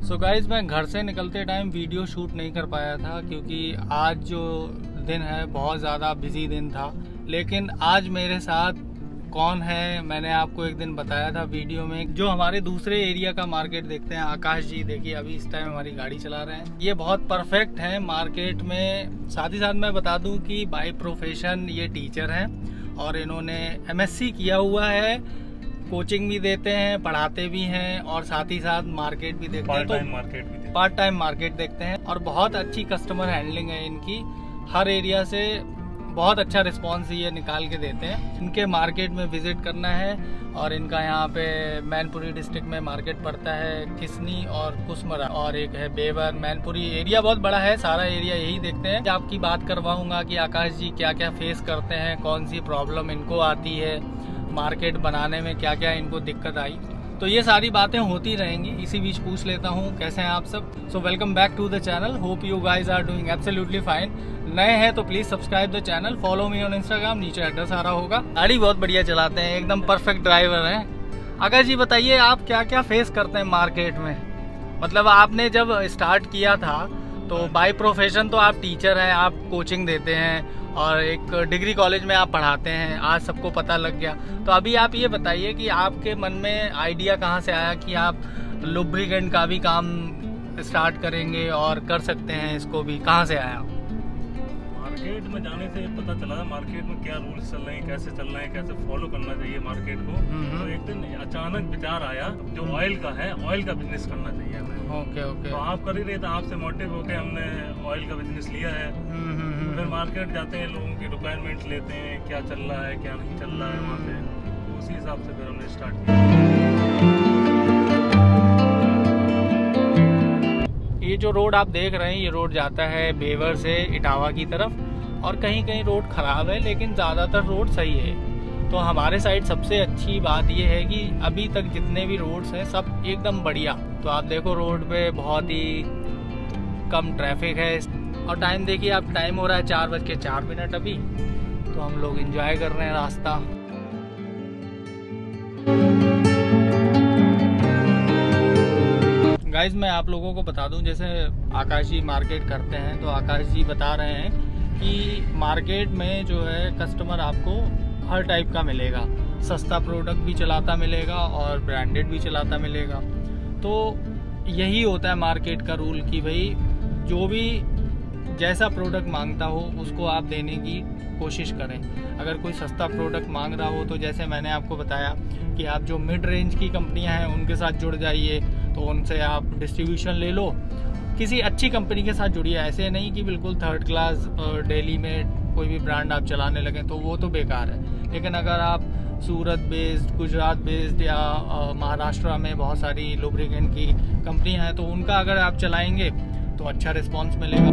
So guys मैं घर से निकलते टाइम वीडियो शूट नहीं कर पाया था क्योंकि आज जो दिन है बहुत ज़्यादा बिजी दिन था। लेकिन आज मेरे साथ कौन है मैंने आपको एक दिन बताया था वीडियो में, जो हमारे दूसरे एरिया का मार्केट देखते हैं। आकाश जी देखिए अभी इस टाइम हमारी गाड़ी चला रहे हैं। ये बहुत परफेक्ट है मार्केट में। साथ ही साथ मैं बता दूं कि बाय प्रोफेशन ये टीचर हैं और इन्होंने MSc किया हुआ है, कोचिंग भी देते हैं, पढ़ाते भी हैं और साथ ही साथ मार्केट भी देखते हैं। पार्ट टाइम मार्केट देखते हैं और बहुत अच्छी कस्टमर हैंडलिंग है इनकी। हर एरिया से बहुत अच्छा रिस्पांस ये निकाल के देते हैं। इनके मार्केट में विजिट करना है और इनका यहाँ पे मैनपुरी डिस्ट्रिक्ट में मार्केट पड़ता है, किसनी और कुसमरा, और एक है बेवर। मैनपुरी एरिया बहुत बड़ा है, सारा एरिया यही देखते हैं। आपकी बात करवाऊंगा कि आकाश जी क्या क्या फेस करते हैं, कौन सी प्रॉब्लम इनको आती है, मार्केट बनाने में क्या क्या इनको दिक्कत आई। तो ये सारी बातें होती रहेंगी। इसी बीच पूछ लेता हूँ कैसे हैं आप सब। So welcome back to the channel, hope you guys are doing absolutely fine. नए हैं तो please subscribe the channel, follow me on Instagram, नीचे एड्रेस आ रहा होगा। गाड़ी बहुत बढ़िया चलाते हैं, एकदम परफेक्ट ड्राइवर हैं। आकाश जी बताइए आप क्या क्या फेस करते हैं मार्केट में। मतलब आपने जब स्टार्ट किया था तो बाय प्रोफेशन तो आप टीचर हैं, आप कोचिंग देते हैं और एक डिग्री कॉलेज में आप पढ़ाते हैं, आज सबको पता लग गया। तो अभी आप ये बताइए कि आपके मन में आइडिया कहाँ से आया कि आप लुब्रिकेंट का भी काम स्टार्ट करेंगे और कर सकते हैं, इसको भी कहाँ से आया? मार्केट में जाने से पता चला था मार्केट में क्या रूल्स चल रहे हैं, कैसे चल रहे हैं, कैसे फॉलो करना चाहिए मार्केट को। तो एक दिन अचानक विचार आया जो ऑयल का है, ऑयल का बिजनेस करना चाहिए हमें। ओके। तो आप कर ही रहे थे, आपसे मोटिव होकर हमने ऑयल का बिजनेस लिया है। फिर मार्केट जाते हैं, लोगों की रिक्वायरमेंट लेते हैं, क्या चल रहा है क्या नहीं चल रहा है वहाँ पे, तो उसी हिसाब से फिर हमने स्टार्ट किया। ये जो रोड आप देख रहे हैं, ये रोड जाता है बेवर से इटावा की तरफ और कहीं कहीं रोड खराब है लेकिन ज़्यादातर रोड सही है। तो हमारे साइड सबसे अच्छी बात ये है कि अभी तक जितने भी रोड्स हैं सब एकदम बढ़िया। तो आप देखो रोड पे बहुत ही कम ट्रैफिक है और टाइम देखिए आप, टाइम हो रहा है 4:04 अभी। तो हम लोग एंजॉय कर रहे हैं रास्ता। गाइज मैं आप लोगों को बता दूं, जैसे आकाश जी मार्केट करते हैं तो आकाश जी बता रहे हैं कि मार्केट में जो है कस्टमर आपको हर टाइप का मिलेगा, सस्ता प्रोडक्ट भी चलाता मिलेगा और ब्रांडेड भी चलाता मिलेगा। तो यही होता है मार्केट का रूल कि भाई जो भी जैसा प्रोडक्ट मांगता हो उसको आप देने की कोशिश करें। अगर कोई सस्ता प्रोडक्ट मांग रहा हो तो जैसे मैंने आपको बताया कि आप जो मिड रेंज की कंपनियां हैं उनके साथ जुड़ जाइए, तो उनसे आप डिस्ट्रीब्यूशन ले लो, किसी अच्छी कंपनी के साथ जुड़िए। ऐसे नहीं कि बिल्कुल थर्ड क्लास दिल्ली में कोई भी ब्रांड आप चलाने लगें तो वो तो बेकार है। लेकिन अगर आप सूरत बेस्ड, गुजरात बेस्ड या महाराष्ट्र में बहुत सारी लुब्रिकेंट की कंपनियां हैं तो उनका अगर आप चलाएंगे तो अच्छा रिस्पांस मिलेगा।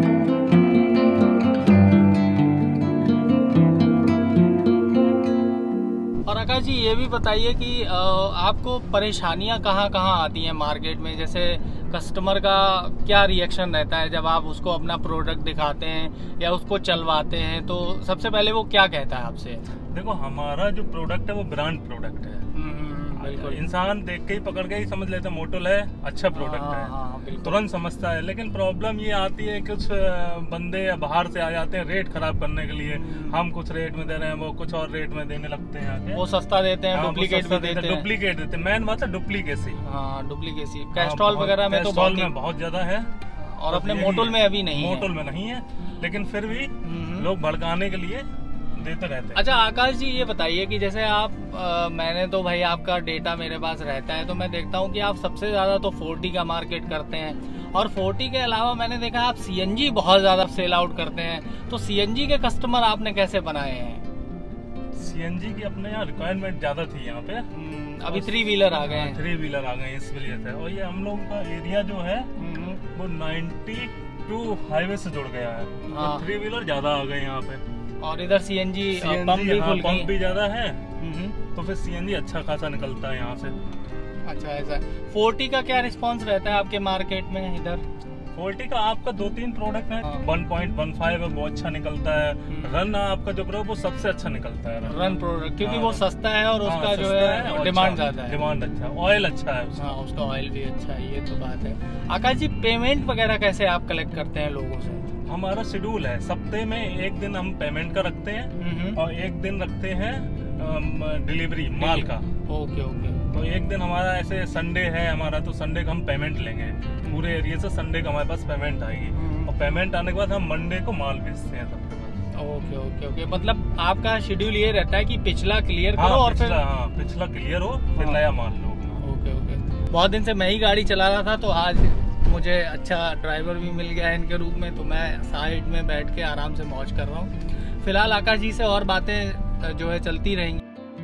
और आकाश जी ये भी बताइए कि आपको परेशानियां कहाँ आती हैं मार्केट में। जैसे कस्टमर का क्या रिएक्शन रहता है जब आप उसको अपना प्रोडक्ट दिखाते हैं या उसको चलवाते हैं, तो सबसे पहले वो क्या कहता है आपसे? देखो हमारा जो प्रोडक्ट है वो ब्रांड प्रोडक्ट है। बिल्कुल, इंसान देख के ही पकड़ के ही समझ लेता है मोटल है, अच्छा प्रोडक्ट है, तुरंत समझता है। लेकिन प्रॉब्लम ये आती है कुछ बंदे बाहर से आ जाते हैं रेट खराब करने के लिए। हम कुछ रेट में दे रहे हैं, वो कुछ और रेट में देने लगते हैं आके। वो सस्ता देते हैं, डुप्लीकेट भी देते हैं। डुप्लीकेट देते हैं, मेन बात है डुप्लीकेसी। हाँ डुप्लीकेसी कैस्ट्रॉल वगैरह में तो बहुत ज्यादा है और अपने मोटल में अभी नहीं है। मोटल में नहीं है लेकिन फिर भी लोग भड़काने के लिए देते रहते हैं। अच्छा आकाश जी ये बताइए कि जैसे आप मैंने तो भाई आपका डेटा मेरे पास रहता है तो मैं देखता हूँ कि आप सबसे ज्यादा तो 40 का मार्केट करते हैं और 40 के अलावा मैंने देखा आप CNG बहुत ज्यादा सेल आउट करते हैं। तो CNG के कस्टमर आपने कैसे बनाए हैं? CNG की अपने यहाँ रिक्वायरमेंट ज्यादा थी यहाँ पे। अभी 3 व्हीलर आ गए हैं। 3 व्हीलर आ गए हैं इस वजह से। और ये हम लोगों का एरिया जो है वो 92 हाईवे से जुड़ गया है। तो 3 व्हीलर ज्यादा आ गए यहाँ पे और इधर CNG पंप भी ज्यादा है तो फिर CNG अच्छा खासा निकलता है यहाँ से। अच्छा ऐसा 40 का क्या रिस्पांस रहता है आपके मार्केट में इधर? 40 का आपका 2-3 प्रोडक्ट है। 1.15 है, वो अच्छा निकलता है। रन आपका जो प्रोडक्ट वो सबसे अच्छा निकलता है, रन प्रोडक्ट, क्योंकि वो सस्ता है और उसका जो है डिमांड ज्यादा है। डिमांड अच्छा है, ऑयल अच्छा है उसका। हाँ, उसका ऑयल भी अच्छा है, ये तो बात है। आकाश जी, पेमेंट वगैरह कैसे आप कलेक्ट करते हैं लोगों से? हमारा शेड्यूल है, सप्ते में एक दिन हम पेमेंट का रखते हैं और एक दिन रखते हैं डिलीवरी माल का। Okay okay. तो एक दिन हमारा ऐसे संडे है हमारा, तो संडे का हम पेमेंट लेंगे पूरे एरिया से। संडे का हमारे पास पेमेंट आएगी और पेमेंट आने के बाद हम मंडे को माल भेजते हैं सबके पास। Okay okay okay. मतलब आपका शेड्यूल ये रहता है कि पिछला क्लियर करो और फिर पिछला क्लियर हो, फिर नया माल लो। Okay okay. बहुत दिन से मैं ही गाड़ी चला रहा था, तो आज मुझे अच्छा ड्राइवर भी मिल गया है इनके रूप में, तो मैं साइड में बैठ के आराम से मौज कर रहा हूँ। फिलहाल आकाश जी से और बातें जो है चलती रहेंगी।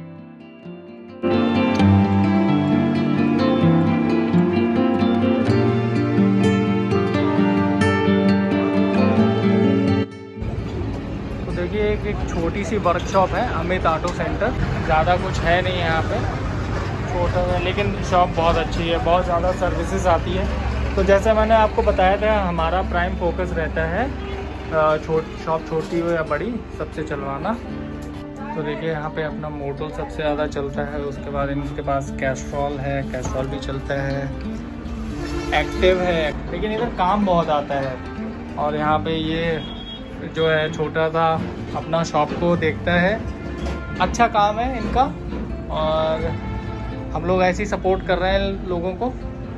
तो देखिए, एक छोटी सी वर्कशॉप है, अमित ऑटो सेंटर। ज़्यादा कुछ है नहीं यहाँ पे, छोटा है, लेकिन शॉप बहुत अच्छी है, बहुत ज़्यादा सर्विसेज आती है। तो जैसे मैंने आपको बताया था, हमारा प्राइम फोकस रहता है शॉप छोटी हो या बड़ी, सबसे चलवाना। तो देखिए यहाँ पे अपना मोटो सबसे ज़्यादा चलता है, उसके बाद इनके पास कैस्ट्रॉल है, कैस्ट्रॉल भी चलता है, एक्टिव है, लेकिन इधर काम बहुत आता है। और यहाँ पे ये जो है छोटा सा अपना शॉप को देखता है, अच्छा काम है इनका, और हम लोग ऐसे ही सपोर्ट कर रहे हैं लोगों को।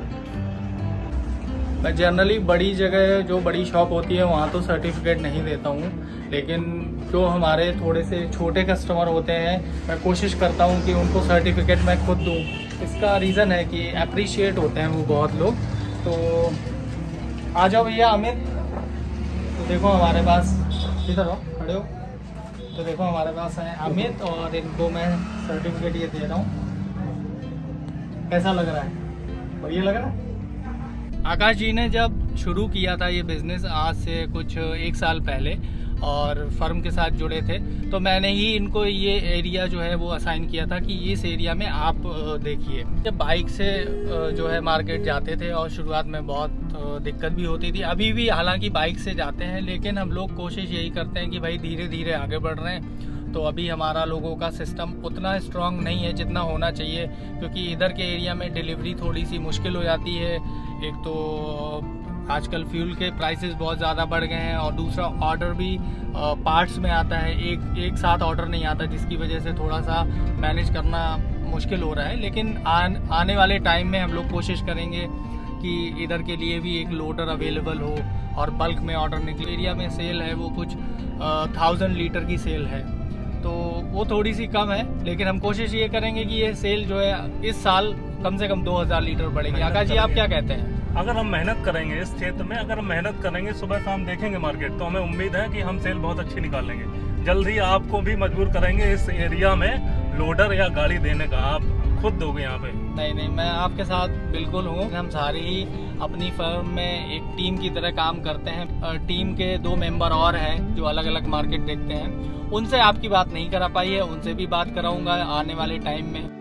मैं जनरली बड़ी जगह, जो बड़ी शॉप होती है, वहाँ तो सर्टिफिकेट नहीं देता हूँ, लेकिन जो हमारे थोड़े से छोटे कस्टमर होते हैं, मैं कोशिश करता हूँ कि उनको सर्टिफिकेट मैं खुद दूँ। इसका रीज़न है कि अप्रिशिएट होते हैं वो बहुत लोग। तो आ जाओ भैया अमित। तो देखो हमारे पास, इधर हो, खड़े हो। तो देखो हमारे पास है अमित, और इनको मैं सर्टिफिकेट ये दे रहा हूँ। कैसा लग रहा है? बढ़िया लग रहा है? आकाश जी ने जब शुरू किया था ये बिज़नेस, आज से कुछ 1 साल पहले, और फर्म के साथ जुड़े थे, तो मैंने ही इनको ये एरिया जो है वो असाइन किया था कि इस एरिया में आप देखिए। जब बाइक से जो है मार्केट जाते थे, और शुरुआत में बहुत दिक्कत भी होती थी, अभी भी हालांकि बाइक से जाते हैं, लेकिन हम लोग कोशिश यही करते हैं कि भाई धीरे धीरे आगे बढ़ रहे हैं। तो अभी हमारा लोगों का सिस्टम उतना स्ट्रांग नहीं है जितना होना चाहिए, क्योंकि इधर के एरिया में डिलीवरी थोड़ी सी मुश्किल हो जाती है। एक तो आजकल फ्यूल के प्राइसेस बहुत ज़्यादा बढ़ गए हैं, और दूसरा ऑर्डर भी पार्ट्स में आता है, एक साथ ऑर्डर नहीं आता, जिसकी वजह से थोड़ा सा मैनेज करना मुश्किल हो रहा है। लेकिन आने वाले टाइम में हम लोग कोशिश करेंगे कि इधर के लिए भी एक लोडर अवेलेबल हो और बल्क में ऑर्डर निकले। एरिया में सेल है वो कुछ 1000 लीटर की सेल है, तो वो थोड़ी सी कम है, लेकिन हम कोशिश ये करेंगे कि ये सेल जो है इस साल कम से कम 2000 लीटर बढ़ेगी। आकाश जी, आप क्या कहते हैं? अगर हम मेहनत करेंगे इस क्षेत्र में, अगर हम मेहनत करेंगे, सुबह शाम देखेंगे मार्केट, तो हमें उम्मीद है कि हम सेल बहुत अच्छी निकालेंगे। जल्द ही आपको भी मजबूर करेंगे इस एरिया में लोडर या गाड़ी देने का, आप खुद दोगे यहाँ पे। नहीं, मैं आपके साथ बिल्कुल हूँ। हम सारे ही अपनी फर्म में एक टीम की तरह काम करते हैं। टीम के 2 मेंबर और हैं जो अलग अलग मार्केट देखते हैं। उनसे आपकी बात नहीं करा पाई है, उनसे भी बात कराऊंगा आने वाले टाइम में।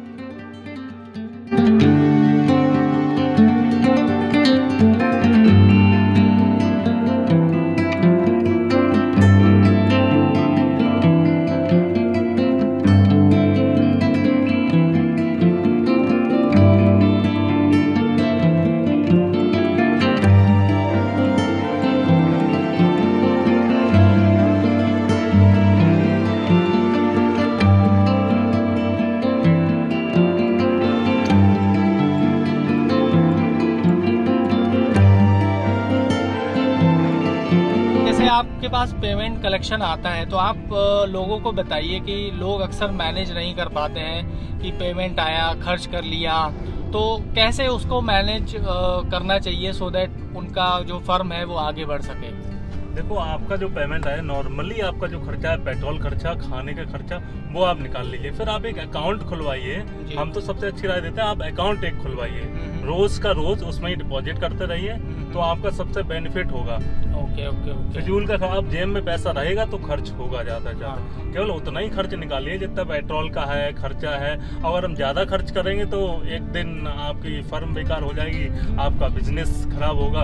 आपके पास पेमेंट कलेक्शन आता है, तो आप लोगों को बताइए कि लोग अक्सर मैनेज नहीं कर पाते हैं कि पेमेंट आया, खर्च कर लिया, तो कैसे उसको मैनेज करना चाहिए सो दैट उनका जो फर्म है वो आगे बढ़ सके। देखो आपका जो पेमेंट है नॉर्मली आपका जो खर्चा है पेट्रोल खर्चा खाने का खर्चा वो आप निकाल लीजिए, फिर आप एक अकाउंट खुलवाइए। हम तो सबसे अच्छी राय देते हैं आप अकाउंट एक खुलवाइए, रोज का रोज उसमें ही डिपॉजिट करते रहिए, तो आपका सबसे बेनिफिट होगा। Okay okay okay. फिजूल का आप जेब में पैसा रहेगा तो खर्च होगा ज्यादा ज्यादा, केवल उतना ही खर्च निकालिए जितना पेट्रोल का है खर्चा है। अगर हम ज्यादा खर्च करेंगे तो एक दिन आपकी फर्म बेकार हो जाएगी, आपका बिजनेस खराब होगा,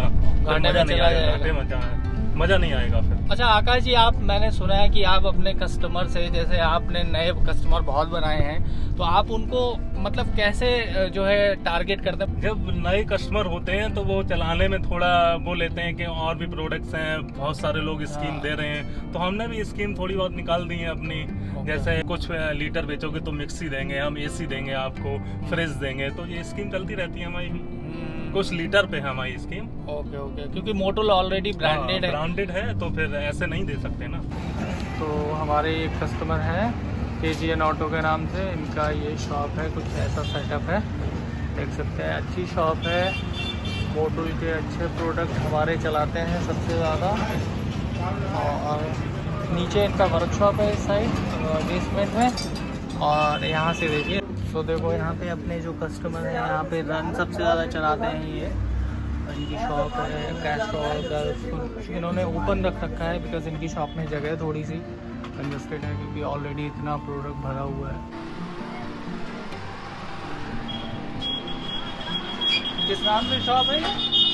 मजा नहीं आएगा फिर। अच्छा आकाश जी, मैंने सुना है कि आप अपने कस्टमर से, जैसे आपने नए कस्टमर बहुत बनाए हैं, तो आप उनको मतलब कैसे जो है टारगेट करते हैं? जब नए कस्टमर होते हैं तो वो चलाने में थोड़ा वो लेते हैं कि और भी प्रोडक्ट्स हैं, बहुत सारे लोग स्कीम दे रहे हैं, तो हमने भी स्कीम थोड़ी बहुत निकाल दी है अपनी। जैसे कुछ लीटर बेचोगे तो मिक्सी देंगे हम, AC देंगे आपको, फ्रिज देंगे, तो ये स्कीम चलती रहती है हमारी। कुछ लीटर पे है हमारी स्कीम। ओके ओके, क्योंकि मोटोल ऑलरेडी ब्रांडेड है तो फिर ऐसे नहीं दे सकते ना। तो हमारे एक कस्टमर है KGN ऑटो के नाम से, इनका ये शॉप है, कुछ ऐसा सेटअप है, देख सकते हैं। अच्छी शॉप है, मोटोल के अच्छे प्रोडक्ट हमारे चलाते हैं सबसे ज़्यादा। और नीचे इनका वर्कशॉप है इस साइड बेसमेंट में, और यहाँ से देखिए तो देखो यहाँ पे अपने जो कस्टमर हैं यहाँ पे रन सबसे ज़्यादा चलाते हैं ये। इनकी शॉप है कैस्ट्रॉल गर्ल्स, इन्होंने ओपन रख रखा है बिकॉज इनकी शॉप में जगह थोड़ी सी कंजस्टेड है, क्योंकि ऑलरेडी इतना प्रोडक्ट भरा हुआ है। किस नाम से शॉप है?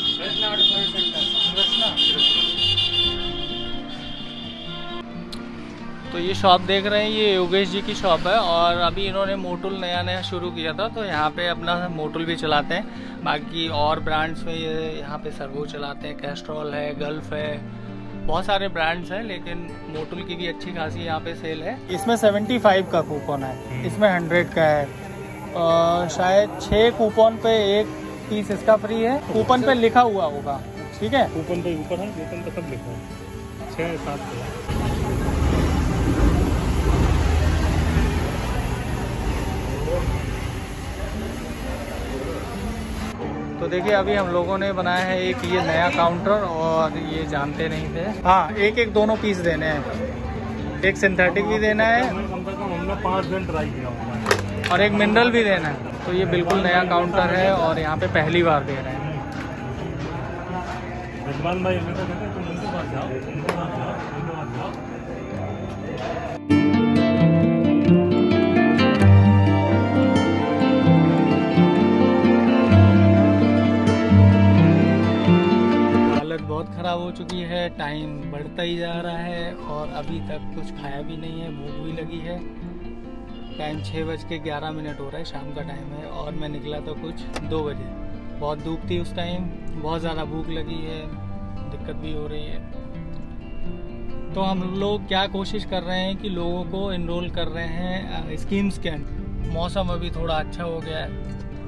तो ये शॉप देख रहे हैं, ये योगेश जी की शॉप है, और अभी इन्होंने मोटुल नया शुरू किया था, तो यहाँ पे अपना मोटुल भी चलाते हैं। बाकी और ब्रांड्स में ये यहाँ पे सर्वो चलाते हैं, कैस्ट्रॉल है, गल्फ है, बहुत सारे ब्रांड्स हैं, लेकिन मोटुल की भी अच्छी खासी यहाँ पे सेल है। इसमें 75 का कूपन है, इसमें 100 का है, शायद 6 कूपन पे 1 पीस इसका फ्री है। कूपन पे लिखा हुआ होगा, ठीक है, कूपन पे ऊपर है, कूपन पे सब लिखा है, 6-7 तो देखिए अभी हम लोगों ने बनाया है एक ये नया काउंटर, और ये जानते नहीं थे। हाँ, एक दोनों पीस देने हैं, एक सिंथेटिक भी देना है, हमने 5 दिन ट्राई किया, और एक मिनरल भी देना है। तो ये बिल्कुल नया काउंटर है, और यहाँ पे पहली बार दे रहे हैं। बहुत ख़राब हो चुकी है, टाइम बढ़ता ही जा रहा है, और अभी तक कुछ खाया भी नहीं है, भूख भी लगी है। टाइम 6:11 हो रहा है, शाम का टाइम है, और मैं निकला तो कुछ 2 बजे। बहुत धूप थी उस टाइम, बहुत ज़्यादा भूख लगी है, दिक्कत भी हो रही है। तो हम लोग क्या कोशिश कर रहे हैं कि लोगों को इनरोल कर रहे हैं स्कीम्स के अंदर। मौसम अभी थोड़ा अच्छा हो गया है,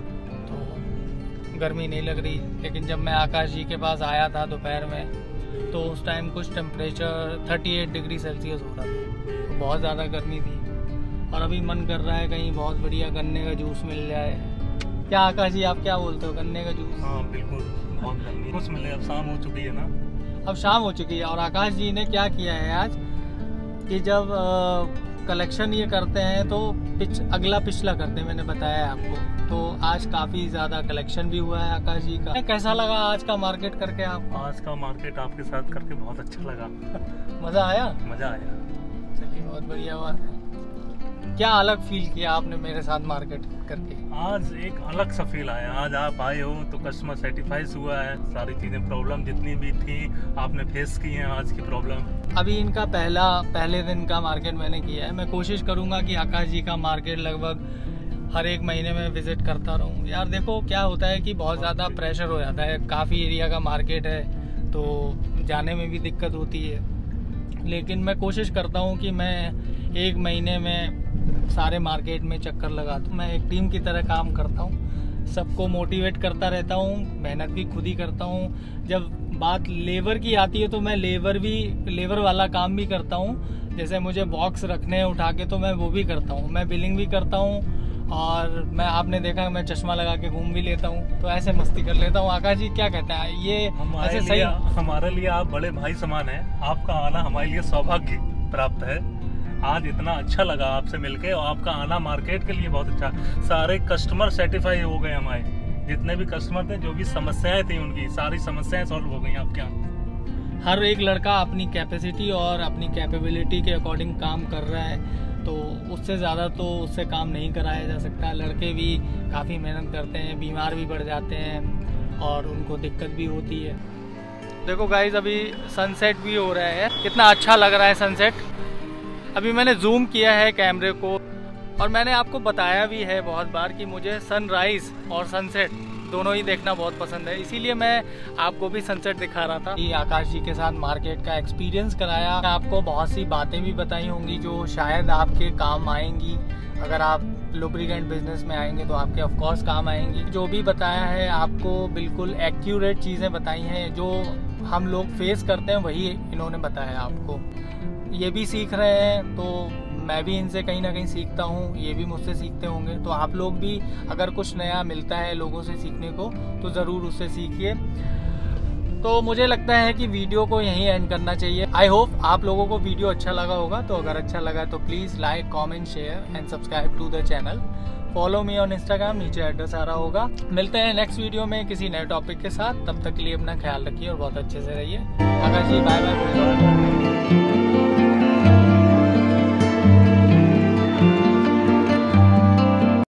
गर्मी नहीं लग रही, लेकिन जब मैं आकाश जी के पास आया था दोपहर में, तो उस टाइम कुछ टेम्परेचर 38 डिग्री सेल्सियस हो रहा था, तो बहुत ज़्यादा गर्मी थी। और अभी मन कर रहा है कहीं बहुत बढ़िया गन्ने का जूस मिल जाए। क्या आकाश जी, आप क्या बोलते हो, गन्ने का जूस? हाँ बिल्कुल, बहुत गर्मी कुछ मिले। अब शाम हो चुकी है ना, अब शाम हो चुकी है, और आकाश जी ने क्या किया है आज कि जब कलेक्शन ये करते हैं तो अगला पिछला करते हैं, मैंने बताया आपको। तो आज काफ़ी ज़्यादा कलेक्शन भी हुआ है आकाश जी का। कैसा लगा आज का मार्केट करके आपको? आज का मार्केट आपके साथ करके बहुत अच्छा लगा। मज़ा आया? मज़ा आया। चलिए, बहुत बढ़िया बात है। क्या अलग फील किया आपने मेरे साथ मार्केट करके? आज एक अलग सा फील आया। आज आप आए हो तो कस्टमर सेटिस्फाइज हुआ है, सारी चीज़ें प्रॉब्लम जितनी भी थी आपने फेस की हैं आज की प्रॉब्लम। अभी इनका पहले दिन का मार्केट मैंने किया है। मैं कोशिश करूँगा कि आकाश जी का मार्केट लगभग हर एक महीने में विज़िट करता रहूँ। यार देखो क्या होता है कि बहुत ज़्यादा प्रेशर हो जाता है, काफ़ी एरिया का मार्केट है तो जाने में भी दिक्कत होती है, लेकिन मैं कोशिश करता हूँ कि मैं एक महीने में सारे मार्केट में चक्कर लगा दूँ। मैं एक टीम की तरह काम करता हूँ, सबको मोटिवेट करता रहता हूँ, मेहनत भी खुद ही करता हूँ। जब बात लेबर की आती है तो मैं लेबर वाला काम भी करता हूँ। जैसे मुझे बॉक्स रखने हैं उठा के तो मैं वो भी करता हूँ, मैं बिलिंग भी करता हूँ और मैं आपने देखा मैं चश्मा लगा के घूम भी लेता हूँ, तो ऐसे मस्ती कर लेता हूँ। आकाश जी क्या कहते हैं, ये ऐसे सही? हमारे लिए आप बड़े भाई समान हैं। आपका आना हमारे लिए सौभाग्य प्राप्त है। आज इतना अच्छा लगा आपसे मिलके, और आपका आना मार्केट के लिए बहुत अच्छा। सारे कस्टमर सेटिस्फाई हो गए हमारे, जितने भी कस्टमर थे, जो भी समस्याएं थी उनकी सारी समस्याएं सॉल्व हो गई आपके यहाँ। हर एक लड़का अपनी कैपेसिटी और अपनी कैपेबिलिटी के अकॉर्डिंग काम कर रहा है, तो उससे ज़्यादा तो उससे काम नहीं कराया जा सकता। लड़के भी काफ़ी मेहनत करते हैं, बीमार भी पड़ जाते हैं और उनको दिक्कत भी होती है। देखो गाइज, अभी सनसेट भी हो रहा है, कितना अच्छा लग रहा है सनसेट। अभी मैंने जूम किया है कैमरे को, और मैंने आपको बताया भी है बहुत बार कि मुझे सनराइज़ और सनसेट दोनों ही देखना बहुत पसंद है, इसीलिए मैं आपको भी सनसेट दिखा रहा था। कि आकाश जी के साथ मार्केट का एक्सपीरियंस कराया, आपको बहुत सी बातें भी बताई होंगी जो शायद आपके काम आएंगी। अगर आप लुब्रिकेंट बिजनेस में आएंगे तो आपके ऑफ कोर्स काम आएंगी। जो भी बताया है आपको बिल्कुल एक्यूरेट चीज़ें बताई हैं, जो हम लोग फेस करते हैं वही इन्होंने बताया आपको। ये भी सीख रहे हैं तो मैं भी इनसे कहीं ना कहीं सीखता हूँ, ये भी मुझसे सीखते होंगे। तो आप लोग भी अगर कुछ नया मिलता है लोगों से सीखने को तो ज़रूर उससे सीखिए। तो मुझे लगता है कि वीडियो को यहीं एंड करना चाहिए। आई होप आप लोगों को वीडियो अच्छा लगा होगा। तो अगर अच्छा लगा तो please like, comment, share and subscribe to the channel. Follow me on Instagram, नीचे एड्रेस आ रहा होगा। मिलते हैं नेक्स्ट वीडियो में किसी नए टॉपिक के साथ। तब तक के लिए अपना ख्याल रखिए और बहुत अच्छे से रहिए। Akash ji bye bye.